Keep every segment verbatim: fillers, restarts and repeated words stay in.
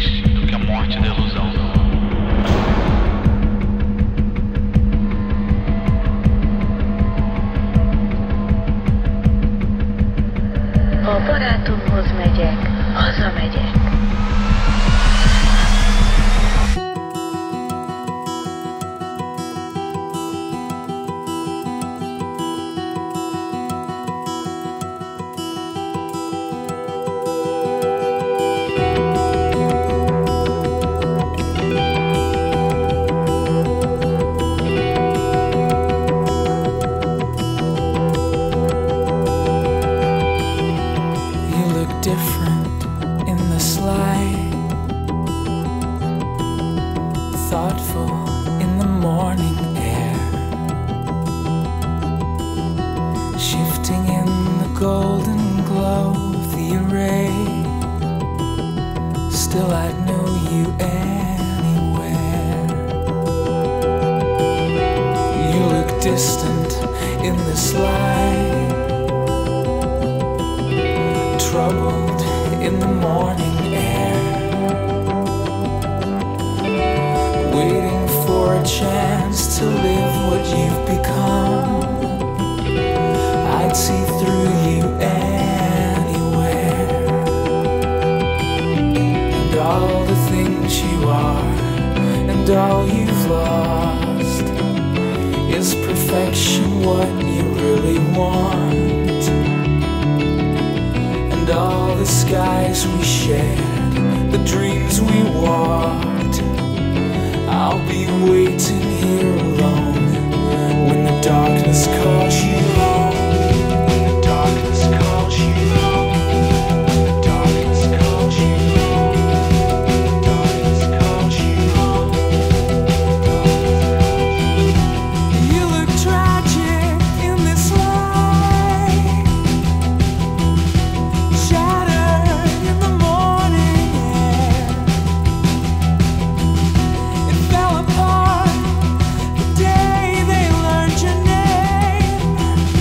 do que a morte da ilusão. A barátomhoz megyek, hazamegyek. Different in this light, thoughtful in the morning air, shifting in the golden glow of the array. Still I'd know you anywhere. You look distant in this light, troubled in the morning air, waiting for a chance to live what you've become. I'd see through you anywhere, and all the things you are and all you've lost. Is perfection what you really want? And all the skies we shared, the dreams we walked, I'll be waiting here alone when the darkness calls you home. When the darkness calls you home. When the darkness calls you home. When the darkness calls you home. You look tragic in this light, shattered in the morning air. It fell apart the day they learned your name.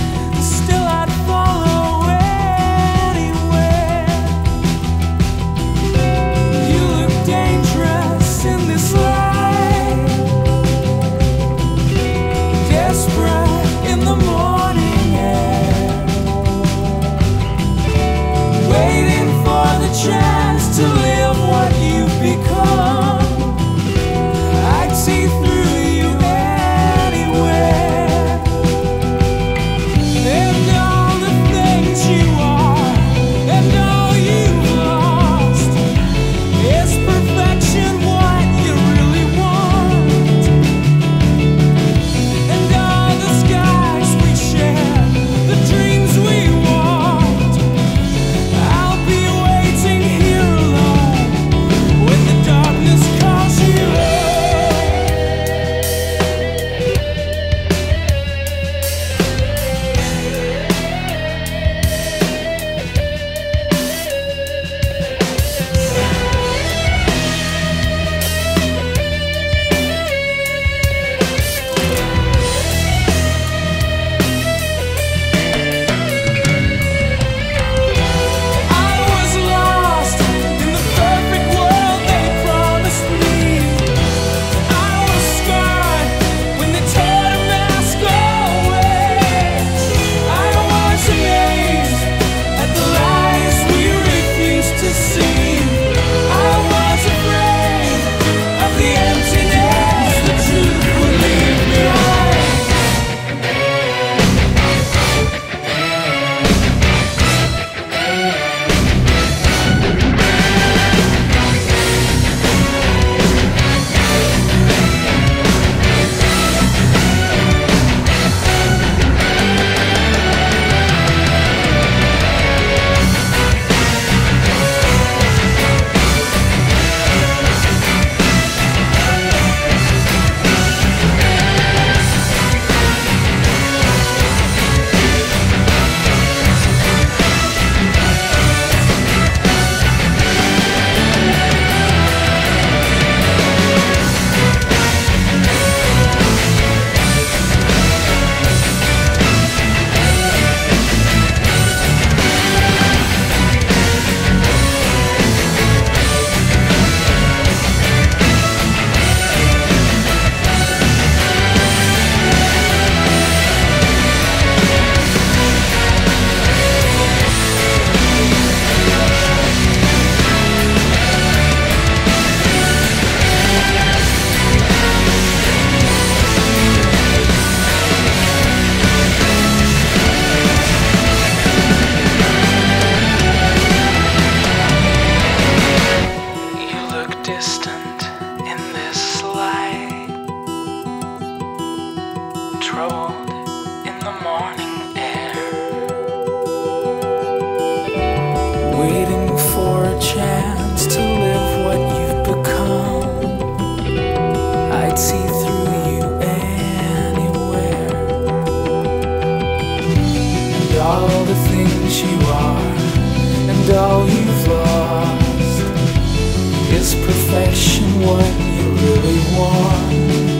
look distant in this light, troubled in the morning air, waiting for a chance to live what you've become. I'd see through you anywhere, and all the things you are and all you've lost. Is perfection what you really want?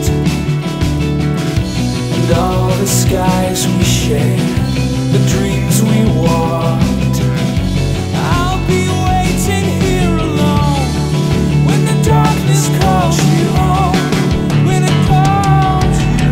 And all the skies we share, the dreams we walked. I'll be waiting here alone when the darkness calls you home, when it calls you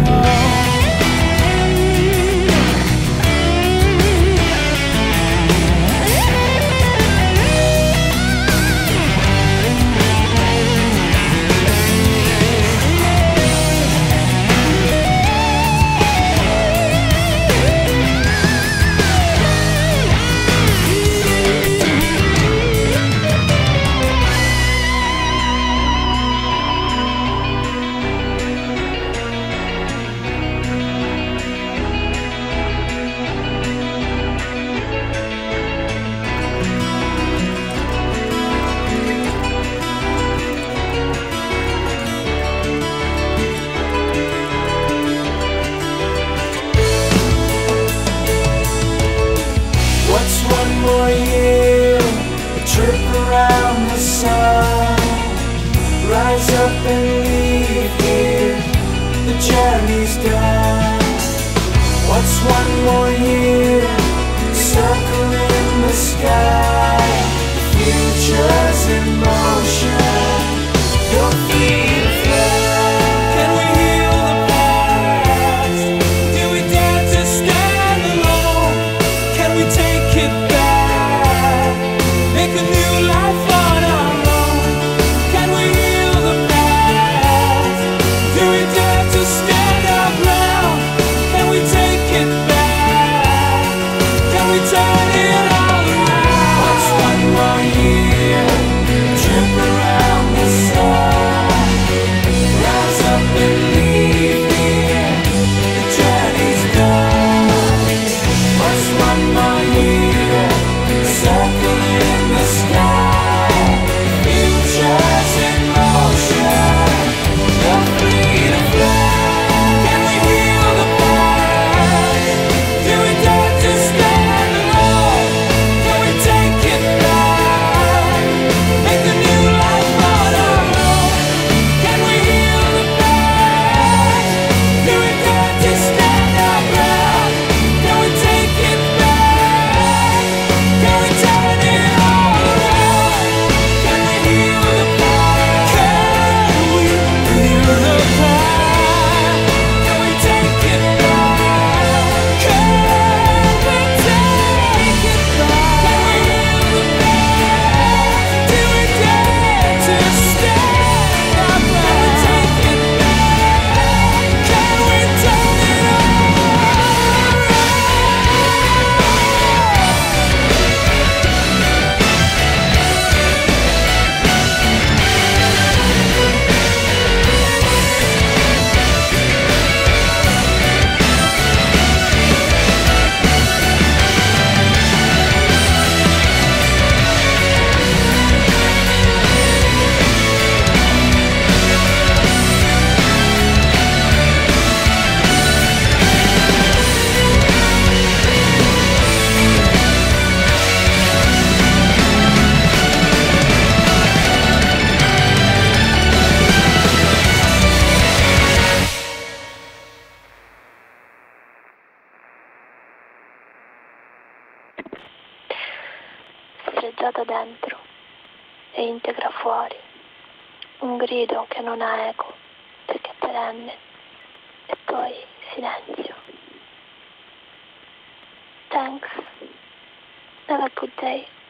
sfregiato dentro e integra fuori, un grido che non ha eco perché è perenne, e poi silenzio. Thanks, have a good day.